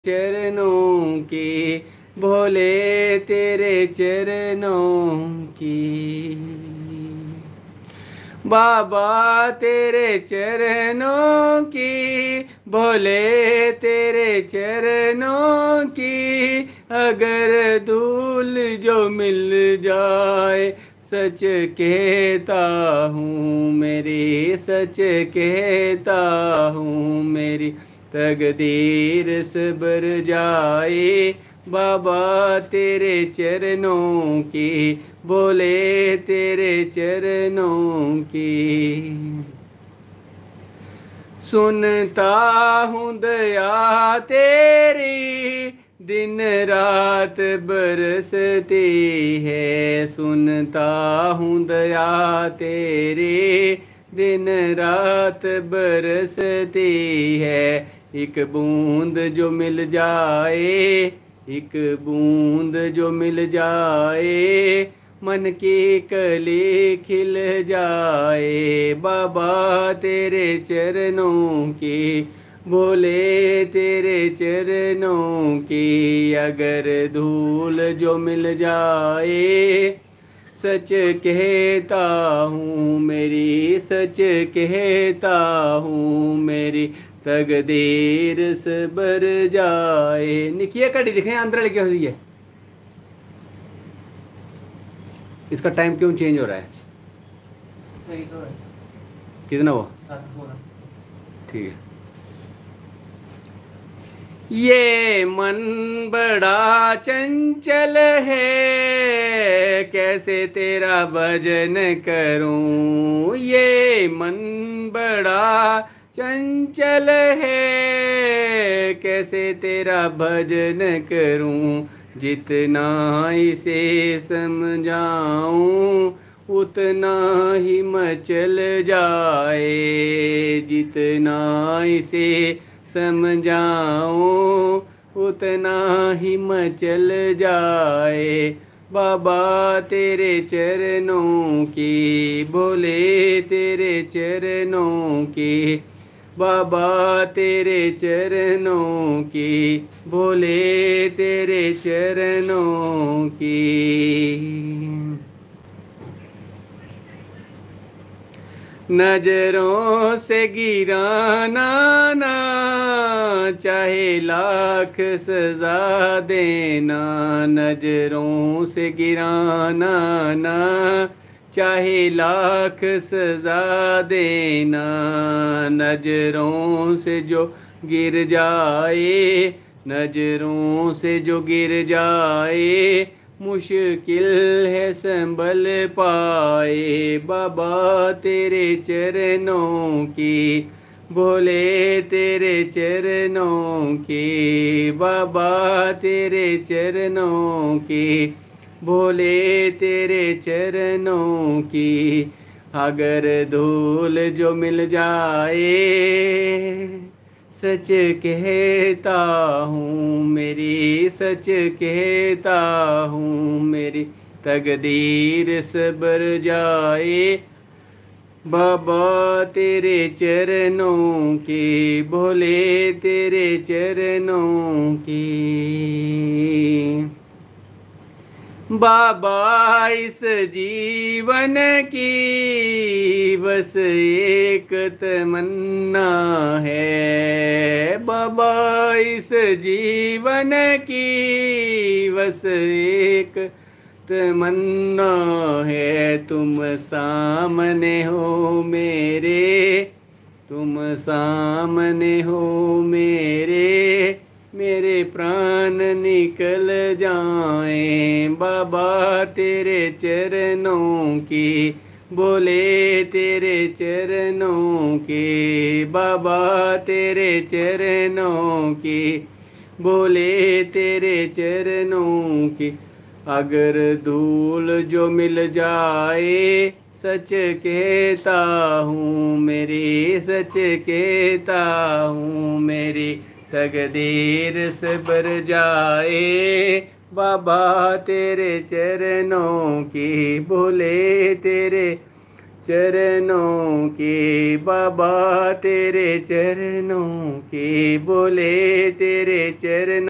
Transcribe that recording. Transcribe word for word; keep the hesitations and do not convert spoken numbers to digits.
चरणों की, भोले तेरे चरणों की। बाबा तेरे चरणों की, भोले तेरे चरणों की। अगर धूल जो मिल जाए, सच कहता हूँ मेरी, सच कहता हूँ मेरी तकदीर सबर जाए। बाबा तेरे चरणों की, बोले तेरे चरणों की। सुनता हूँ दया तेरी, दिन रात बरसती है। सुनता हूँ दया तेरी, दिन रात बरसती है। एक बूंद जो मिल जाए, एक बूंद जो मिल जाए, मन की कली खिल जाए। बाबा तेरे चरणों की, बोले तेरे चरणों की। अगर धूल जो मिल जाए, सच कहता हूँ मेरी, सच कहता हूँ मेरी तकदीर सबर जाए। निकिया कड़ी दिखे अंदर लिखे हुई है। इसका टाइम क्यों चेंज हो रहा है? सही तो है। कितना वो? सात पूरा। ठीक है। ये मन बड़ा चंचल है, कैसे तेरा भजन करूं। ये मन बड़ा चंचल है, कैसे तेरा भजन करूं। जितना इसे समझाऊं, उतना ही मचल जाए। जितना इसे समझाऊं, उतना ही मचल जाए। बाबा तेरे चरणों की, बोले तेरे चरणों की। बाबा तेरे चरणों की, बोले तेरे चरणों की। नजरों से गिराना ना, चाहे लाख सजा देना। नजरों से गिराना ना, चाहे लाख सजा देना। नजरों से जो गिर जाए, नजरों से जो गिर जाए, मुश्किल है संभल पाए। बाबा तेरे चरणों की, बोले तेरे चरणों की। बाबा तेरे चरणों की, बोले तेरे चरणों की। अगर धूल जो मिल जाए, सच कहता हूँ मेरी, सच कहता हूँ मेरी तकदीर सबर जाए। बाबा तेरे चरणों की, भोले तेरे चरणों की। बाबा इस जीवन की बस एक तमन्ना है। बाबा इस जीवन की बस एक तमन्ना है। तुम सामने हो मेरे, तुम सामने हो मेरे, मेरे प्राण निकल जाएं। बाबा तेरे चरणों की, बोले तेरे चरणों की। बाबा तेरे चरणों की, बोले तेरे चरणों की। अगर धूल जो मिल जाए, सच कहता हूँ मेरी, सच कहता हूँ मेरी तकदीर सबर जाए। बाबा तेरे चरणों की, बोले तेरे चरणों के बाबा तेरे चरणों के बोले तेरे चरणों